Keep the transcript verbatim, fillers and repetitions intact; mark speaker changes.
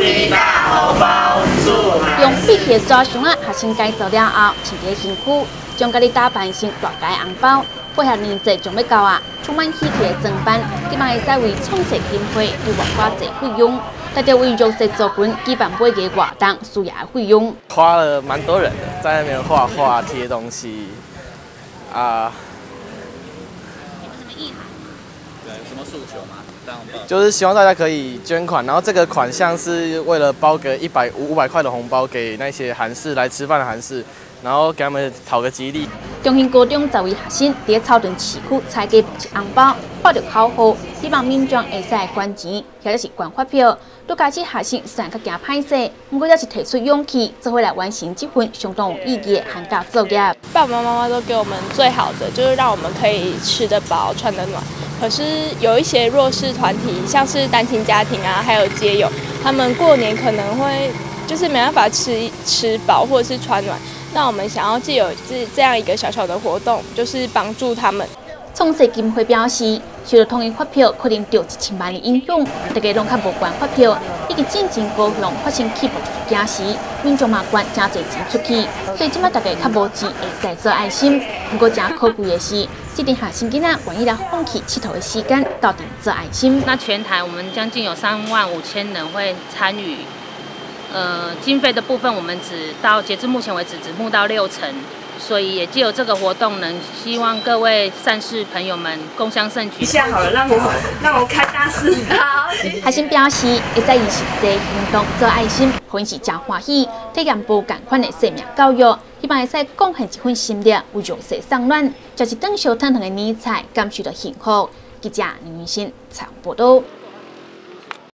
Speaker 1: 吉大红包祝满。
Speaker 2: 用笔写纸箱啊，学生改造了后，穿伫身躯，将家己打扮成大家红包，配合年节将要到啊，充满喜气的装扮，希望会使为创设经费有偌寡济费用。特别为弱势族群举办八个活动，需要的费用。
Speaker 3: 花了蛮多人的，在那边画画、贴东西啊。
Speaker 4: 对，有什么诉求吗？
Speaker 3: 就是希望大家可以捐款，然后这个款项是为了包个一百五五百块的红包给那些韩式来吃饭的韩式，然后给他们讨个吉利。
Speaker 2: 中兴高中十位学生伫草屯市区采集一红包，发着口号，希望民众会使捐钱，或者是捐发票。拄开始学生虽然较惊歹势，不过也是提出勇气，做伙来完成这份相当有意义的寒假作业。
Speaker 5: 爸爸妈妈都给我们最好的，就是让我们可以吃得饱、穿得暖。 可是有一些弱势团体，像是单亲家庭啊，还有街友，他们过年可能会就是没办法吃吃饱或者是穿暖。那我们想要藉由这这样一个小小的活动，就是帮助他们。
Speaker 2: 创设金会表示，受到统一发票可能受一千万的影响，大家拢较无捐发票，以及进前高雄发生起爆事件时，民众嘛捐真侪钱出去，所以即摆大家较无钱会使做爱心。不过真可贵的是。 这点学生囡仔愿意来放弃佚佗的时间，到底做爱心。
Speaker 6: 那全台我们将近有三万五千人会参与，呃，经费的部分我们只到截至目前为止只募到六成，所以也藉由这个活动，能希望各位善事朋友们共襄盛举。
Speaker 1: 一下好了，让我让我开大事。好。
Speaker 2: 学生表示，会在以实际行动做爱心，互因是真欢喜，体验无共款的生命教育。 希望会使贡献一份心力，为弱势送暖，就是顿烧腾腾的年菜，感受到幸福。记者林云欣采访报道。